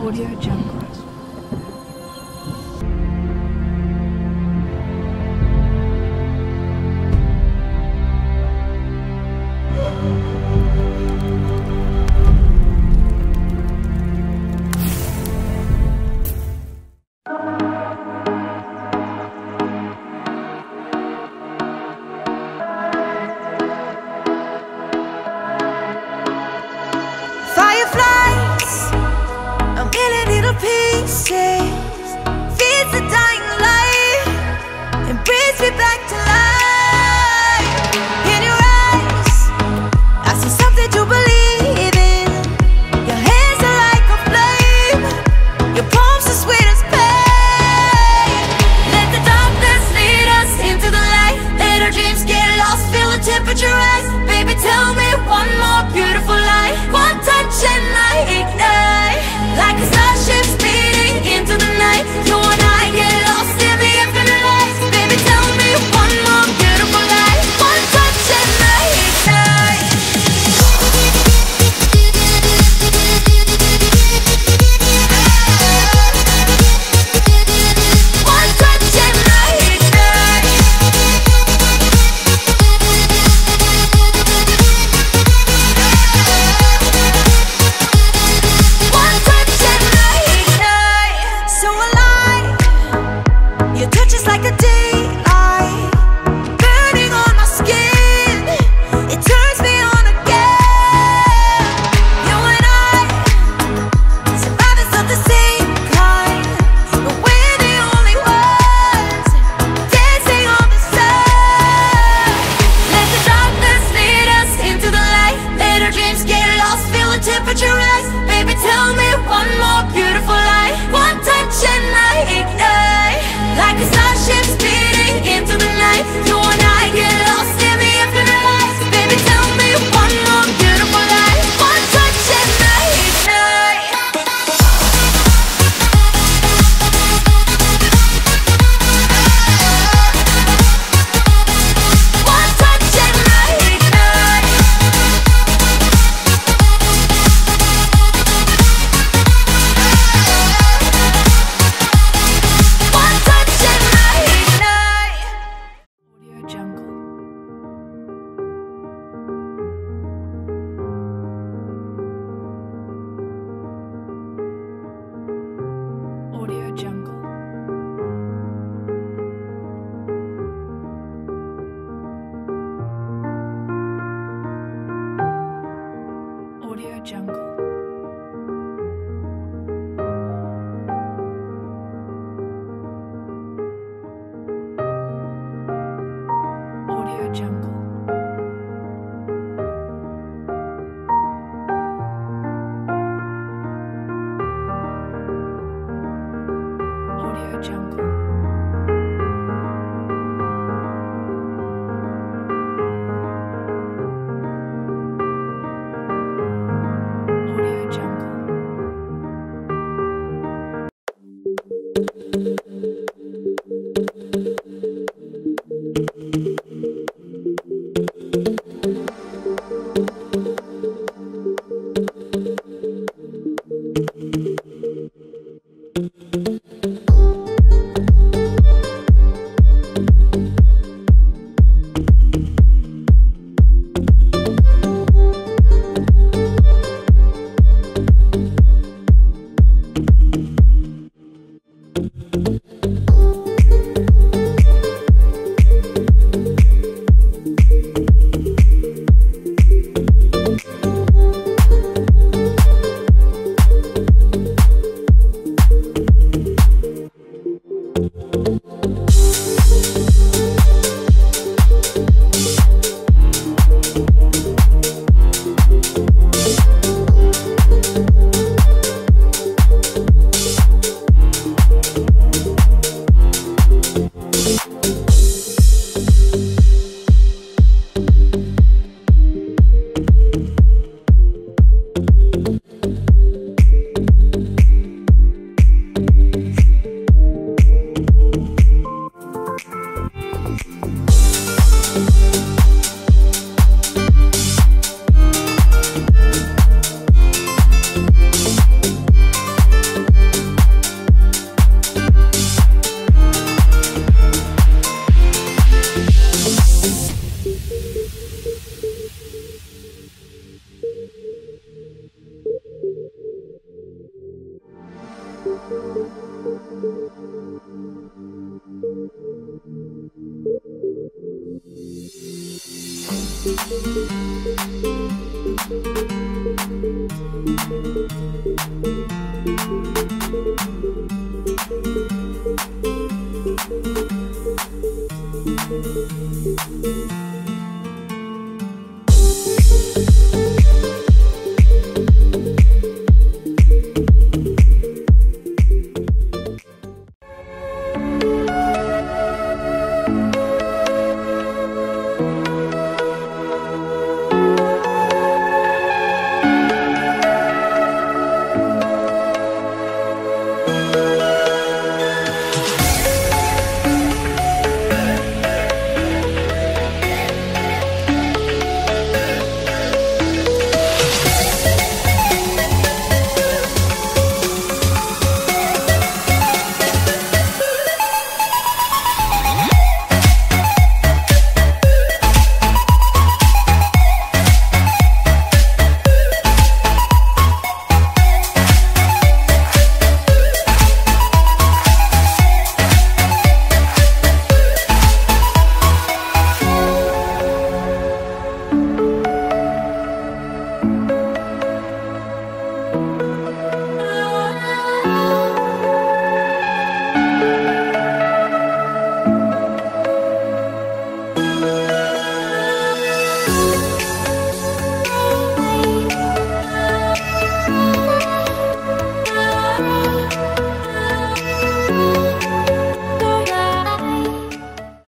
Audio Jungle. Fireflies, a million little pieces, feeds the dying light and brings me back to life. In your eyes, I see something to believe in. Your hands are like a flame, your palms are sweet as pain. Let the darkness lead us into the light. Let our dreams get lost, feel the temperature rise. Baby, tell me one more beautiful lie. One touch and I ignite, like a starship speeding into the night. You and I get lost in the infinite light. Baby, tell me one more beautiful lie. One touch and I ignite. One touch and I ignite. One touch and I ignite. So alive, your touch is like a daylight, burning on my skin. It turns me on again. You and I, survivors of the same kind, but we're the only ones dancing on the sun. Let the darkness lead us into the light. Let our dreams get lost, feel the temperature rise. Baby, tell me one more beautiful lie. One touch and I ignite, like a starship speeding into the night. You and I get lost in the infinite light. Baby, tell me one more beautiful lie. One touch and I ignite. One touch and I ignite. One touch and I ignite. Audio Jungle. Audio Jungle. Audio Jungle.